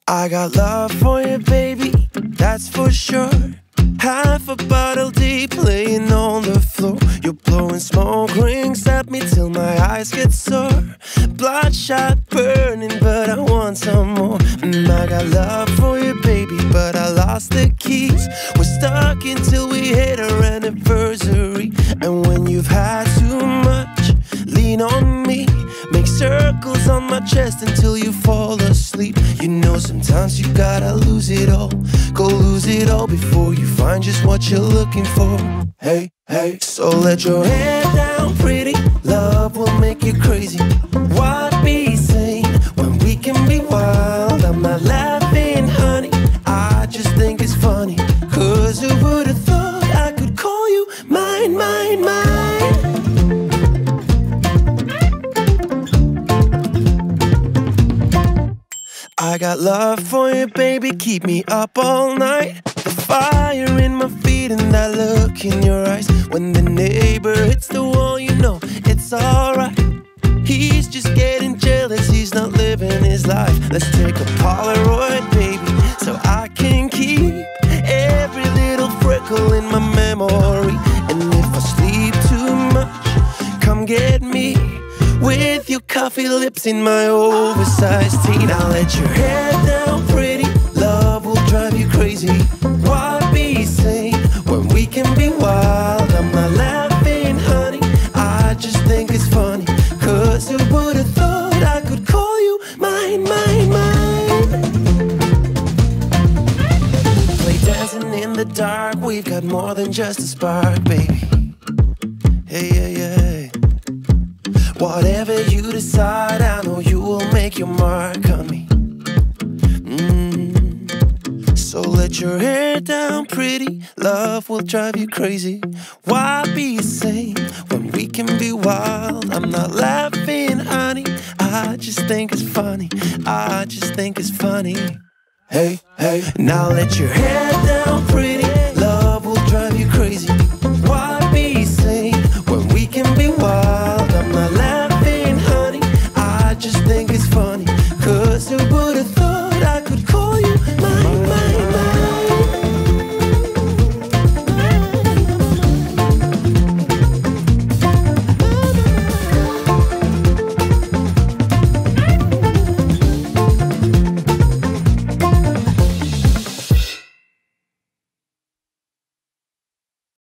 I got love for you, baby, that's for sure. Half a bottle deep, laying on the floor. You're blowing smoke rings at me till my eyes get sore. Bloodshot burning, but I want some more. I got love for you, baby, but I lost the keys. We're stuck until we hit our anniversary. And when you've had too much, lean on me. Make circles on my chest until you fall asleep. You know sometimes you gotta lose it all. Go lose it all before you find just what you're looking for. Hey, hey, so let your head down, pretty. Love will make you crazy. What be saying when we can be wild? I'm not laughing, honey, I just think it's funny. Cause who would've thought I could call you mine, mine, mine? I got love for you, baby, keep me up all night. The fire in my feet and that look in your eyes. When the neighbor hits the wall, you know it's alright. He's just getting jealous, he's not living his life. Let's take a Polaroid, baby, so I can keep every little freckle in my memory. And if I sleep too much, come get me with your coffee lips in my oversized tee. Now let your hair down, pretty. Love will drive you crazy. What be saying when we can be wild? I'm not laughing, honey, I just think it's funny. Cause who would've thought I could call you mine, mine, mine? Play dancing in the dark, we've got more than just a spark, baby. Hey, yeah, yeah. Whatever you decide, I know you will make your mark on me. So let your hair down, pretty. Love will drive you crazy. Why be sane when we can be wild? I'm not laughing, honey, I just think it's funny. I just think it's funny. Hey, hey. Now let your hair down, pretty. Love will drive you crazy.